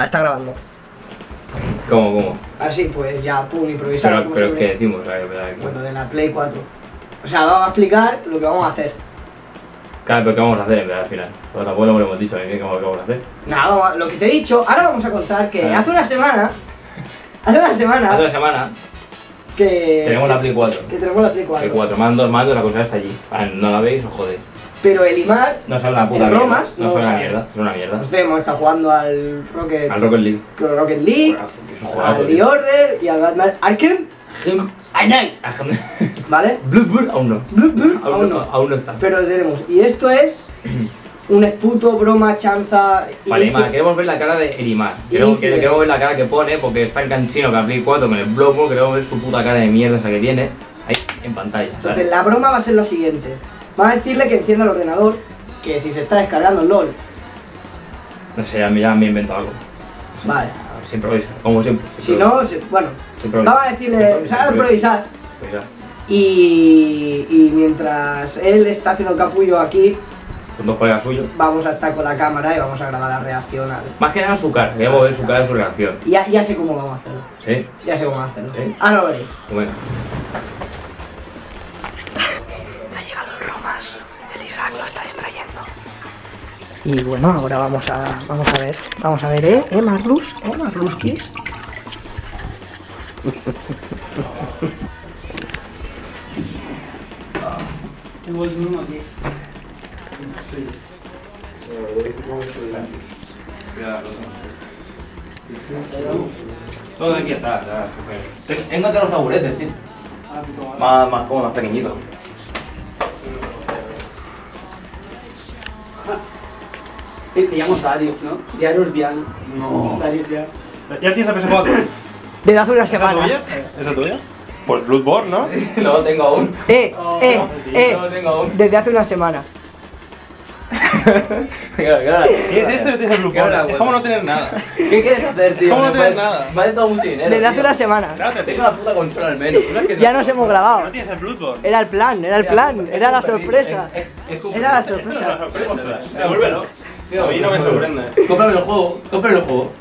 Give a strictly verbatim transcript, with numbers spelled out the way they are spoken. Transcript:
Vale, está grabando. ¿Cómo, cómo? Así, pues ya, pum, improvisar. Pero, pero ¿qué decimos? A ver, a ver, Bueno, de la Play cuatro. O sea, vamos a explicar lo que vamos a hacer. Claro, pero ¿qué vamos a hacer en verdad al final? Pues tampoco lo hemos dicho, ¿qué vamos a hacer? Nada, vamos a- lo que te he dicho, ahora vamos a contar que Ah. hace una semana. Hace una semana. Hace una semana que. tenemos la Play cuatro. Que tenemos la Play cuatro. Play cuatro, mandos, mandos, la cosa está allí. Ah, no la veis, os jodéis. Pero el Imar. No sabe una puta El mierda. Romas No no sabe lo una sabe. mierda, es una mierda. Nosotros hemos estado jugando al Rocket. Al Rocket League. Rocket League. Es un juegazo, Al The tío. Order y al Batman Arkham. A Night. ¿Vale? Blue Bull aún no. Blue, blue, Aún no, aún no está. Pero lo tenemos. Y esto es. Un esputo, broma, chanza. Vale, inicio- Imar, queremos ver la cara de Elimar. Queremos, Inicio. queremos ver la cara que pone, porque está en cansino con la Play cuatro con el Bloodborne. Queremos ver su puta cara de mierda esa que tiene ahí en pantalla. Entonces, ¿sabes? la broma va a ser la siguiente. Vamos a decirle que encienda el ordenador. Que si se está descargando el LOL. No sé, ya me, ya me he inventado algo. Vale. Se improvisa, como siempre. Si no, se- bueno. Se improvisa. Vamos a decirle. Se improvisa, ¿Sabes se improvisar? Pues ya, Y, y mientras él está haciendo capullo aquí, con dos colegas suyos. vamos a estar con la cámara y vamos a grabar la reacción al... Más que nada su cara, queremos ver su cara y su reacción. Y ya, ya sé cómo vamos a hacerlo. ¿Sí? Ya sé cómo vamos a hacerlo. ¿Sí? Ahora lo veréis. Pues venga. Ha llegado el Romas. El Isaac lo está distrayendo. Y bueno, ahora vamos a, vamos a ver. Vamos a ver, ¿eh? ¿Eh, Marlus? ¿Eh, Marluskis? Tengo el uno aquí. Todo aquí está, está súper. He encontrado los taburetes, tío. Ah, puto madre. Más, más cómodos, más pequeñitos. Eh, Te llamo Darius, ¿no? Darius Diano. No. Darius Diano. ¿Ya tienes la P S cuatro? Desde hace una ¿Es la semana. tuya? ¿Es la tuya? Pues Bloodborne, ¿no? No lo tengo aún. Eh, eh, eh. No lo tengo aún. Desde hace una semana. Claro, claro. Si es esto, tienes el Qué hora, Bloodborne. Es como no tener nada. ¿Qué quieres hacer, tío? ¿Cómo no Me tienes vale- nada? Vale todo mucho dinero. Desde hace tío. una semana. Date, Tengo la puta consola al menos. ¿Tú sabes que Ya no- nos hemos No grabado. tienes el Bloodborne. Era el plan, era el Mira, plan, es era la súper sorpresa. rico, es- es- es Era la Esto no es una sorpresa. sorpresa. Devuélvelo. Tío, A mí no me sorprende. Cómprame el juego, cómprame el juego.